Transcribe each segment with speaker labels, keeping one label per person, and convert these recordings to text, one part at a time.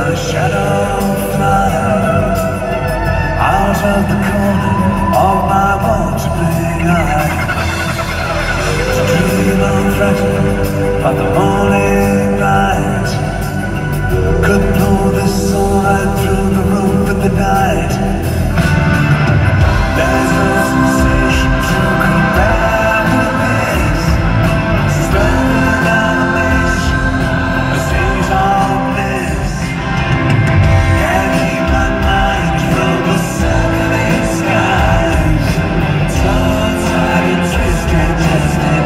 Speaker 1: But the morning light could blow this soul right through the roof in the night. There's no sensation to compare with this. Suspended animation, a stage of bliss. Can't keep my mind from the circling skies. So tired and twisted, tested.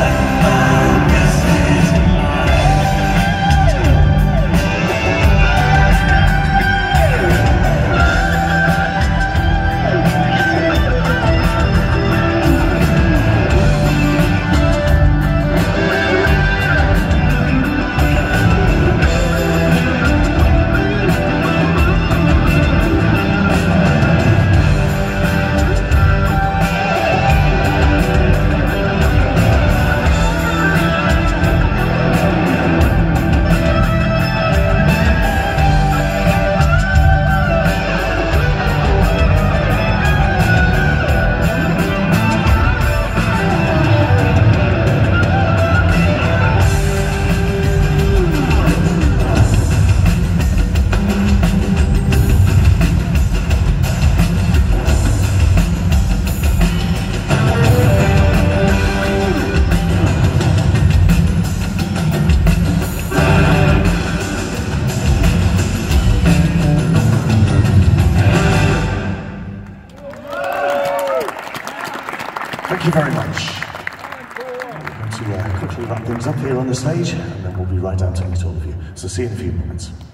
Speaker 2: Thank you very much. I'm going to quickly wrap things up here on the stage, and then we'll be right down to meet all of you. So see you in a few moments.